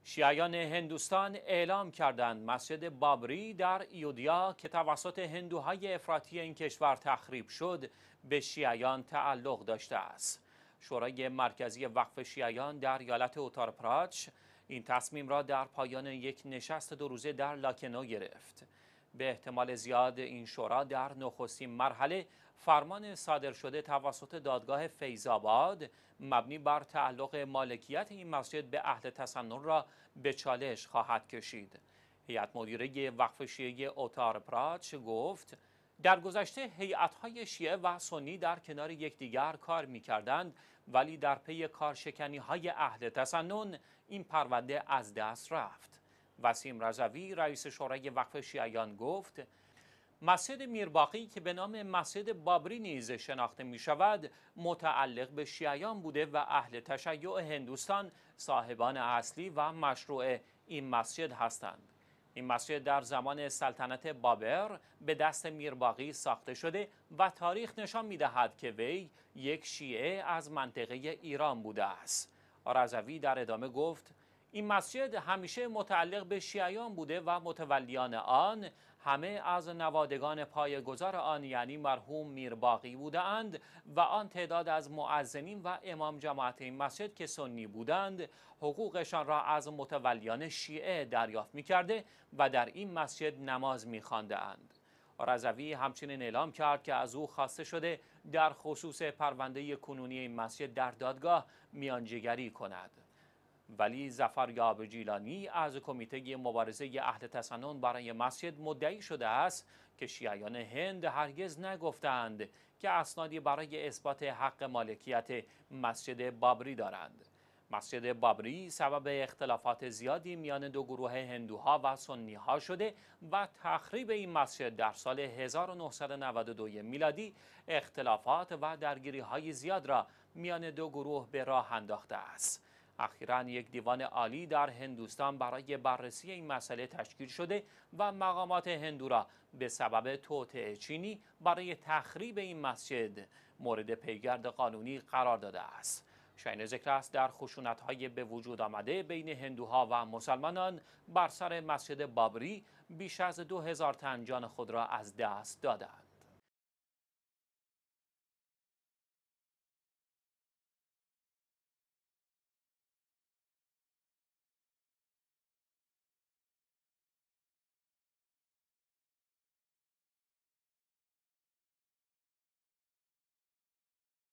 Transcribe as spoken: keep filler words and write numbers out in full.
شیعیان هندوستان اعلام کردند مسجد بابری در ایودیا که توسط هندوهای افراطی این کشور تخریب شد به شیعیان تعلق داشته است. شورای مرکزی وقف شیعیان در ایالت اتار پرادش این تصمیم را در پایان یک نشست دو روزه در لاکنو گرفت. به احتمال زیاد این شورا در نخستین مرحله فرمان صادر شده توسط دادگاه فیض‌آباد مبنی بر تعلق مالکیت این مسجد به اهل تسنن را به چالش خواهد کشید. هیئت مدیره وقف شیعه اتار پرادش گفت در گذشته هیئت‌های شیعه و سنی در کنار یکدیگر کار می‌کردند، ولی در پی کارشکنی‌های اهل تسنن این پرونده از دست رفت. وسیم رضوی رئیس شورای وقف شیعیان گفت مسجد میرباقی که به نام مسجد بابری نیز شناخته می شود متعلق به شیعیان بوده و اهل تشیع هندوستان صاحبان اصلی و مشروع این مسجد هستند. این مسجد در زمان سلطنت بابر به دست میرباقی ساخته شده و تاریخ نشان می دهد که وی یک شیعه از منطقه ایران بوده است. رضوی در ادامه گفت این مسجد همیشه متعلق به شیعیان بوده و متولیان آن همه از نوادگان پایه‌گذار آن یعنی مرحوم میرباقی بودند و آن تعداد از مؤذنین و امام جماعت این مسجد که سنی بودند حقوقشان را از متولیان شیعه دریافت می‌کرده و در این مسجد نماز می‌خواندند. رضوی همچنین اعلام کرد که از او خواسته شده در خصوص پرونده کنونی این مسجد در دادگاه میانجیگری کند. ولی ظفریاب جیلانی از کمیته مبارزه اهل تسنن برای مسجد مدعی شده است که شیعیان هند هرگز نگفتند که اسنادی برای اثبات حق مالکیت مسجد بابری دارند. مسجد بابری سبب اختلافات زیادی میان دو گروه هندوها و سنیها شده و تخریب این مسجد در سال هزار و نهصد و نود و دو میلادی اختلافات و درگیری‌های زیاد را میان دو گروه به راه انداخته است. اخیراً یک دیوان عالی در هندوستان برای بررسی این مسئله تشکیل شده و مقامات هندو را به سبب توطئه چینی برای تخریب این مسجد مورد پیگرد قانونی قرار داده است. شایان ذکر است در خشونت‌های به وجود آمده بین هندوها و مسلمانان بر سر مسجد بابری بیش از دو هزار تن جان خود را از دست دادند.